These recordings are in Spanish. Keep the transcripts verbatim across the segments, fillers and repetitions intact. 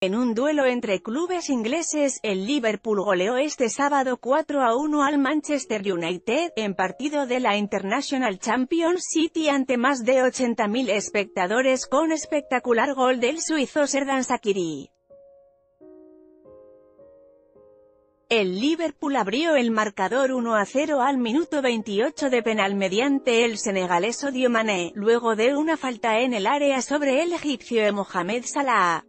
En un duelo entre clubes ingleses, el Liverpool goleó este sábado cuatro a uno al Manchester United, en partido de la International Championship ante más de ochenta mil espectadores con espectacular gol del suizo Xherdan Shaqiri. El Liverpool abrió el marcador uno a cero al minuto veintiocho de penal mediante el senegalés Sadio Mané, luego de una falta en el área sobre el egipcio Mohamed Salah.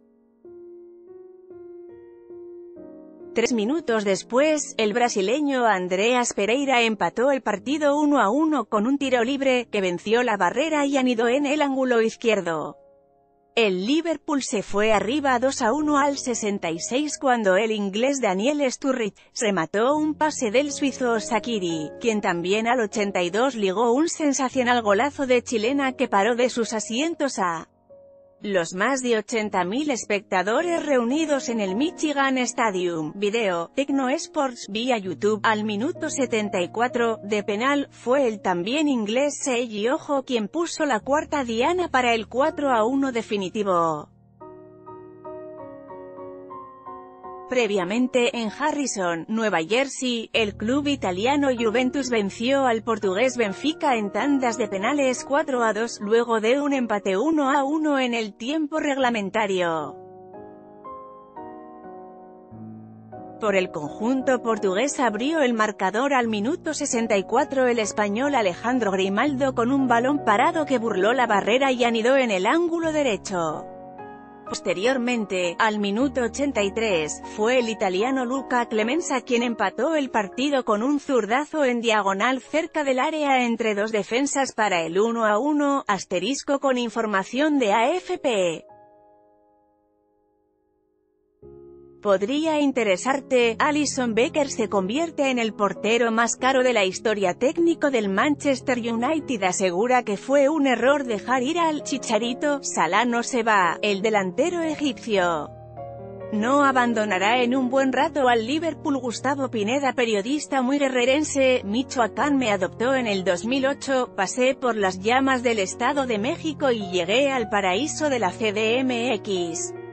Tres minutos después, el brasileño Andreas Pereira empató el partido uno a uno con un tiro libre, que venció la barrera y anidó en el ángulo izquierdo. El Liverpool se fue arriba dos a uno al sesenta y seis cuando el inglés Daniel Sturridge remató un pase del suizo Shaqiri, quien también al ochenta y dos ligó un sensacional golazo de chilena que paró de sus asientos a los más de ochenta mil espectadores reunidos en el Michigan Stadium. Video, Tecno Sports, vía YouTube. Al minuto setenta y cuatro, de penal, fue el también inglés Seiji Ojo quien puso la cuarta diana para el cuatro a uno definitivo. Previamente, en Harrison, Nueva Jersey, el club italiano Juventus venció al portugués Benfica en tandas de penales cuatro a dos, luego de un empate uno a uno en el tiempo reglamentario. Por el conjunto portugués abrió el marcador al minuto sesenta y cuatro el español Alejandro Grimaldo con un balón parado que burló la barrera y anidó en el ángulo derecho. Posteriormente, al minuto ochenta y tres, fue el italiano Luca Clemenza quien empató el partido con un zurdazo en diagonal cerca del área entre dos defensas para el uno a uno, asterisco con información de A F P. Podría interesarte, Alisson Becker se convierte en el portero más caro de la historia. Técnico del Manchester United asegura que fue un error dejar ir al Chicharito. Salah no se va, el delantero egipcio no abandonará en un buen rato al Liverpool. Gustavo Pineda, periodista muy guerrerense, Michoacán me adoptó en el dos mil ocho, pasé por las llamas del Estado de México y llegué al paraíso de la C D M X.